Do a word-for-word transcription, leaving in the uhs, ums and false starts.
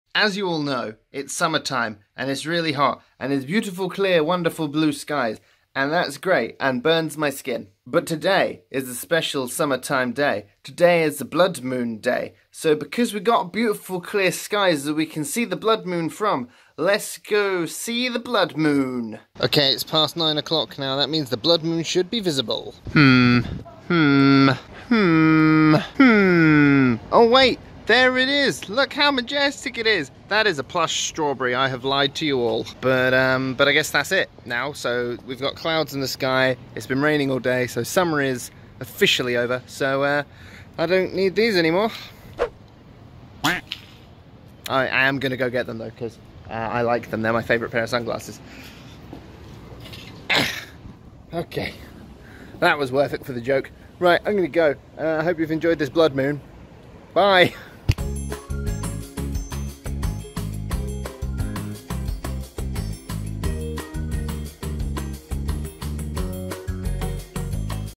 As you all know, it's summertime and it's really hot and it's beautiful, clear, wonderful blue skies, and that's great and burns my skin. But today is a special summertime day. Today is the blood moon day. So because we got beautiful, clear skies that we can see the blood moon from, let's go see the blood moon. Okay, it's past nine o'clock now. That means the blood moon should be visible. Hmm. Hmm. Hmm. Hmm. Oh wait. There it is! Look how majestic it is! That is a plush strawberry, I have lied to you all. But um, but I guess that's it now. So we've got clouds in the sky, it's been raining all day, so summer is officially over. So uh, I don't need these anymore. I, I am going to go get them though, because uh, I like them. They're my favourite pair of sunglasses. Okay, that was worth it for the joke. Right, I'm going to go. Uh, I hope you've enjoyed this blood moon. Bye!